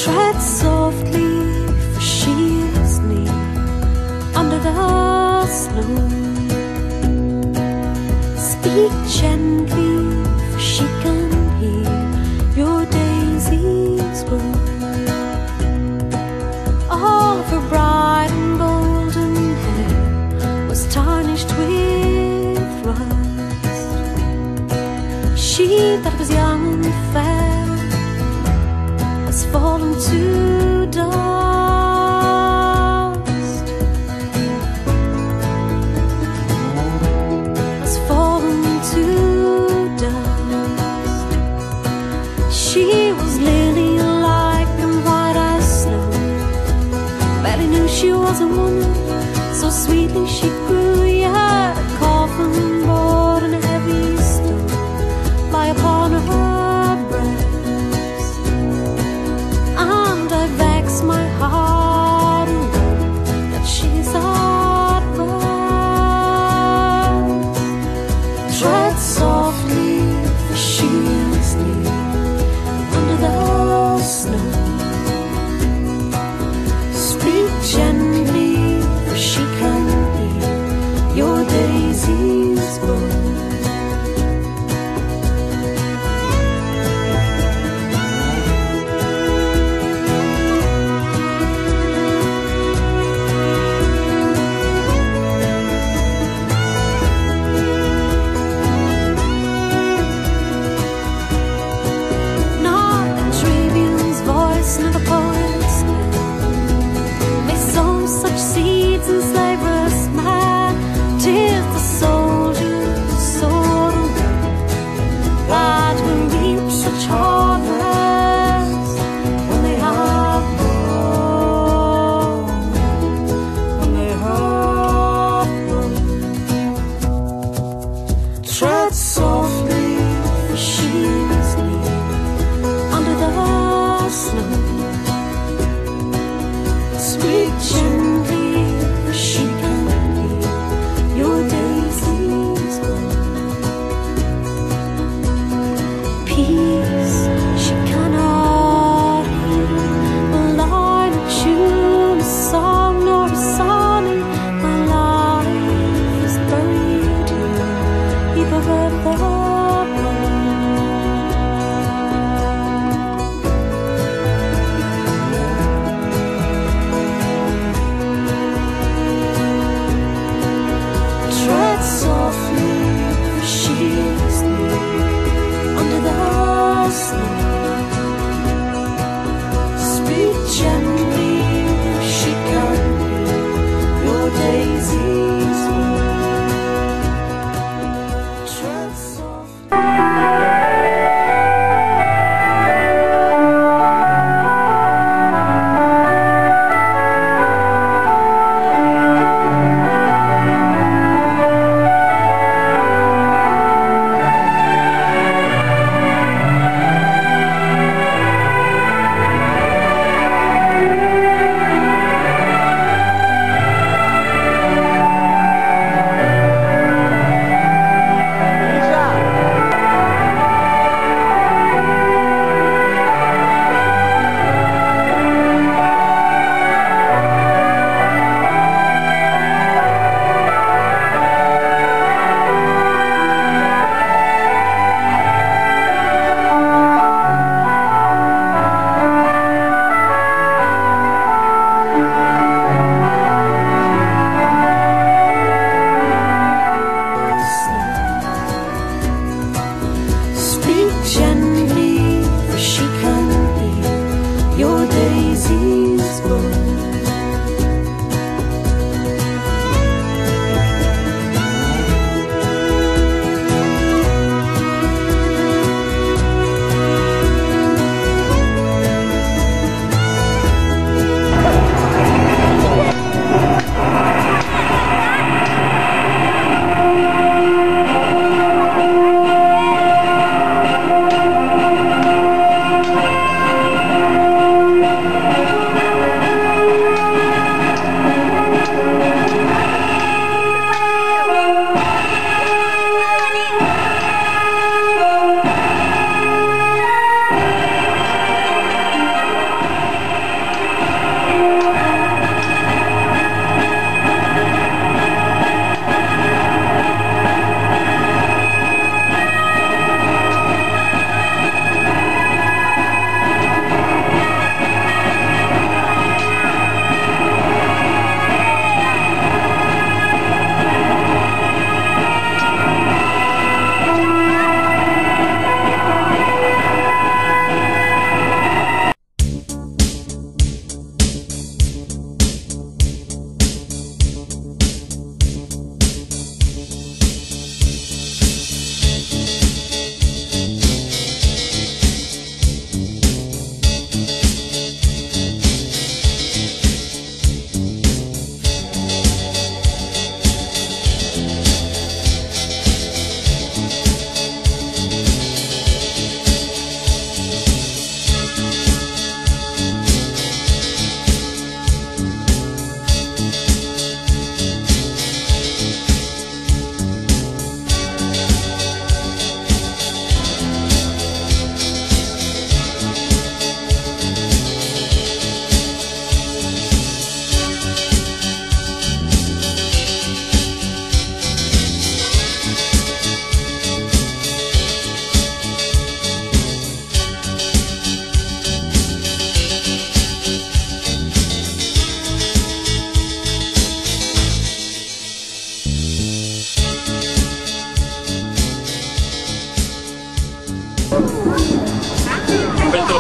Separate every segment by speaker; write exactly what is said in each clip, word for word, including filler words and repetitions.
Speaker 1: Tread softly, for she is near, under the snow. Speak gently, for she can hear your daisies blow. All of her bright and golden hair was tarnished with rust. She that was young and fair has fallen to dust, has fallen to dust. She was lily-like and white as snow, barely knew she was a woman, so sweetly she grew. Yet a coffin board and a heavy stone lie upon her breast, and I vex my heart and know that she's at rest. Tread softly, for she is near, under the snow. Speak gently, for she can hear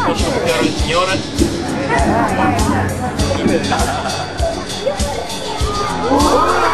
Speaker 2: Posso copiare il signore?